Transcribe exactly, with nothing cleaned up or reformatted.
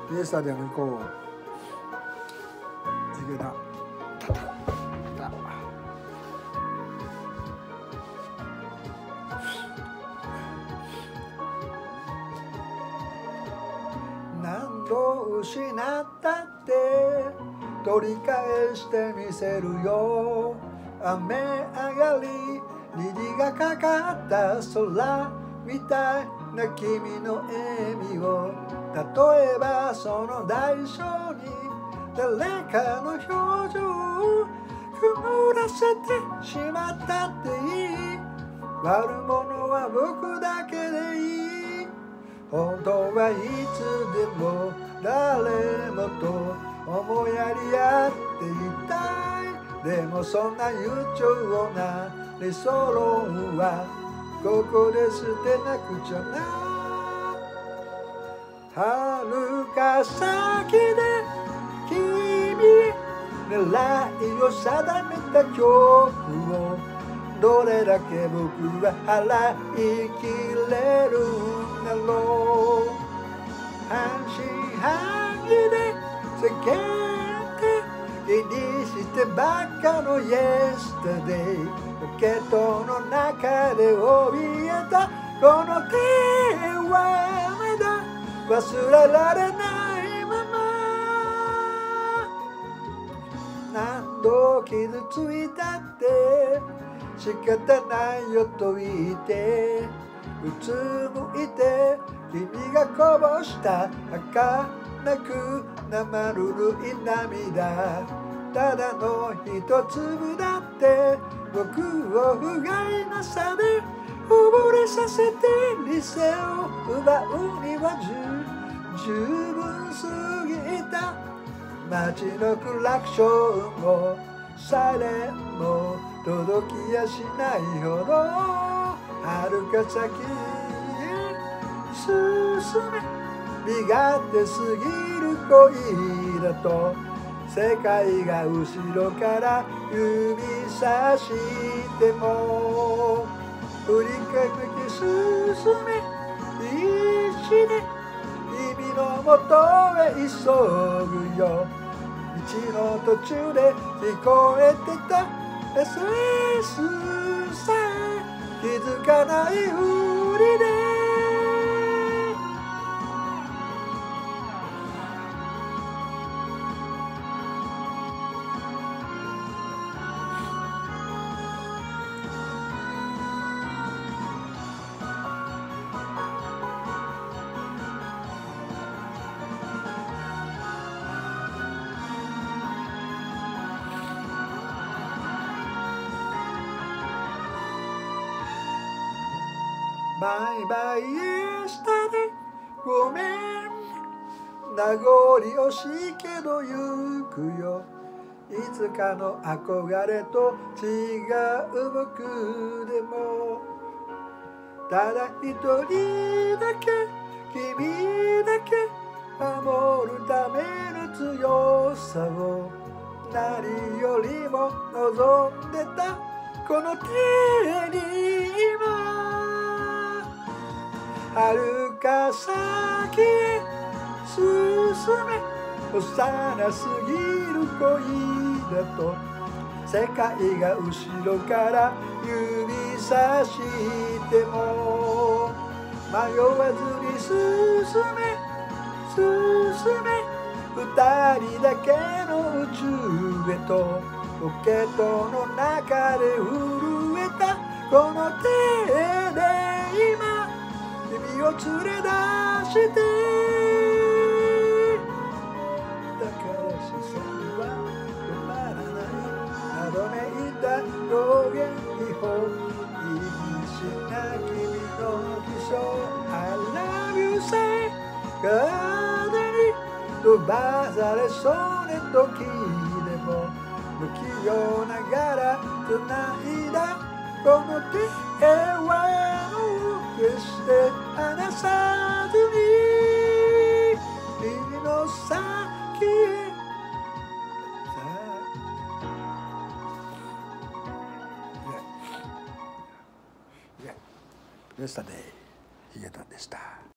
イエスタでも行こう。いけた。何度失ったって取り返してみせるよ。雨上がり虹がかかった空みたいな君の笑みを、例えばその代償に誰かの表情を曇らせてしまったっていい。悪者は僕だけでいい。本当はいつでも誰もと思いやり合っていたい。でもそんな悠長な理想論はここで捨てなくちゃな。遥か先で君狙いを定めた恐怖をどれだけ僕は払いきれるんだろう。半信半疑で世間で気にしてばっかの Yesterday ポケットの中で怯えたこの手はまだ忘れられないまま。何度傷ついたって仕方ないよと言ってうつむいて君がこぼした儚く生ぬるい涙、ただの一粒だって僕を不甲斐なさで溺れさせて理性を奪うには十分すぎた。街のクラクションもサイレンも届きやしないほど遥か先へ進め。身勝手すぎる恋だと世界が後ろから指さしても振り返って進め。必死で君のもとへ急ぐよ。道の途中で聞こえてた エスエス さえ気づかないふりでバイバイエスタでごめん名残惜しいけど行くよ。いつかの憧れと違う僕でもただ一人だけ君だけ守るための強さを何よりも望んでたこの手に今遥か先へ進め。幼すぎる恋だと世界が後ろから指さしても迷わずに進め進め。二人だけの宇宙へとポケットの中で震えたこの手で今君を連れ出してだから視線は止まらないなどめいた表現技法意味深な君の気象 I love you say 風に飛ばされそうな時でも不器用ながら繋いだこの手は決して離さずに君の先へさあ Yesterday ヒゲタンでした。